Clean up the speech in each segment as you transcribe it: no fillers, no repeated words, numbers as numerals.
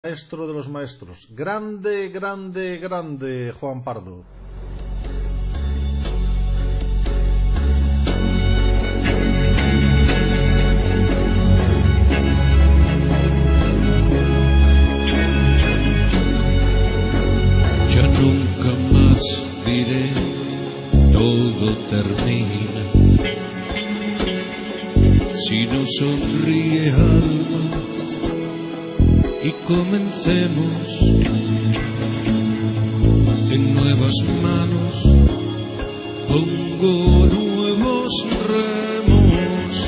Maestro de los maestros, grande, grande, grande, Juan Pardo. Ya nunca más diré, todo termina. Si no sonríe alma, y comencemos en nuevas manos, pongo nuevos remos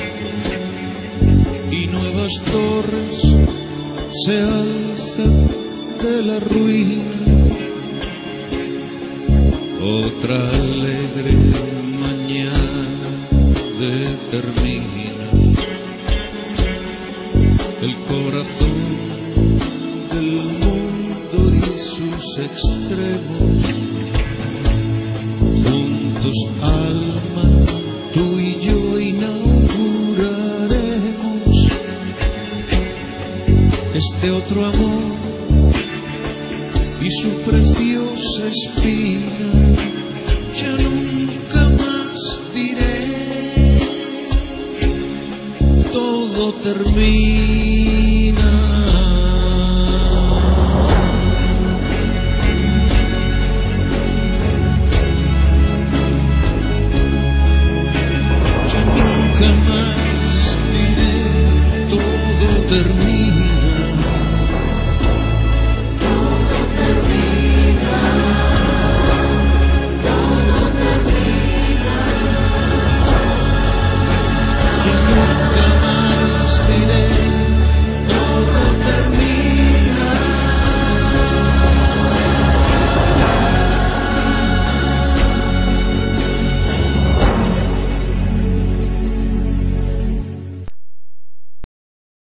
y nuevas torres se alzan de la ruina. Otra alegre mañana determina el corazón del mundo y sus extremos. Juntos, alma, tú y yo inauguraremos este otro amor y su preciosa espina. Ya nunca más diré, todo termina.